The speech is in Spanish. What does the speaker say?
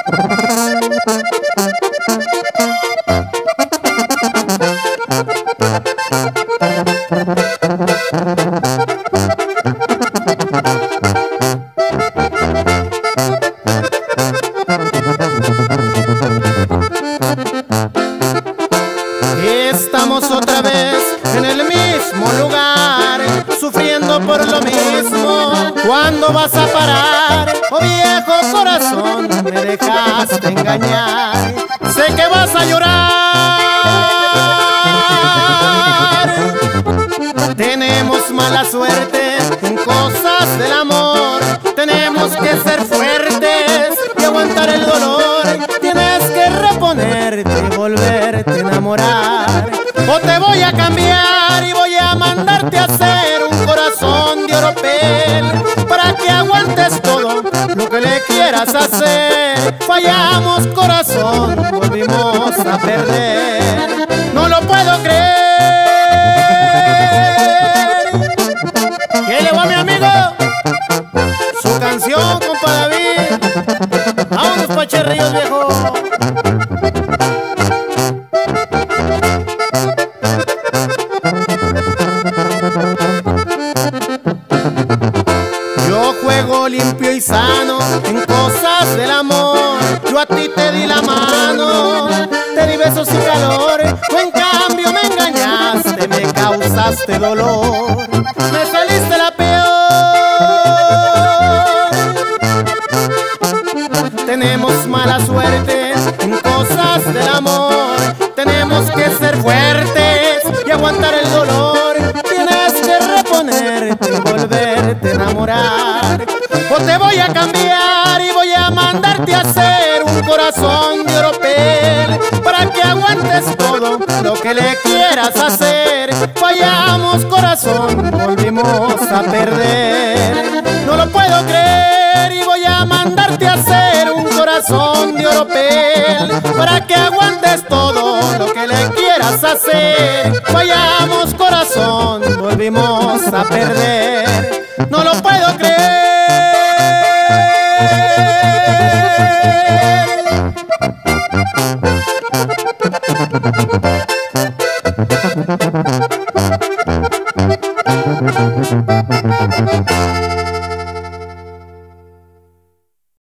Estamos otra vez en el mismo lugar, sufriendo por lo mismo. ¿Cuándo vas a parar? Oh viejo corazón, me dejaste engañar. Sé que vas a llorar. Tenemos mala suerte en cosas del amor. Tenemos que ser fuertes y aguantar el dolor. Tienes que reponerte y volverte a enamorar. O te voy a cambiar y voy a mandarte a hacer un corazón de oropel, para que aguantes todo lo que le quieras hacer. Fallamos corazón, volvimos a perder. No lo puedo creer. ¿Qué le va a mi amigo? Su canción, compa David. Vámonos pa' Cherrillos, viejo. Yo juego limpio y sano en cosas del amor. Yo a ti te di la mano, te di besos y calor. Tú en cambio me engañaste, me causaste dolor. Me saliste la peor. Tenemos mala suerte en cosas del amor. Tenemos que ser fuertes y aguantar el dolor. Tienes que reponerte y volverte a enamorar. O te voy a cambiar y voy a mandarte a hacer un corazón de oropel, para que aguantes todo lo que le quieras hacer. Fallamos corazón, volvimos a perder. No lo puedo creer y voy a mandarte a hacer un corazón de oropel, para que aguantes todo lo que le quieras hacer. Fallamos corazón, volvimos a perder. No lo puedo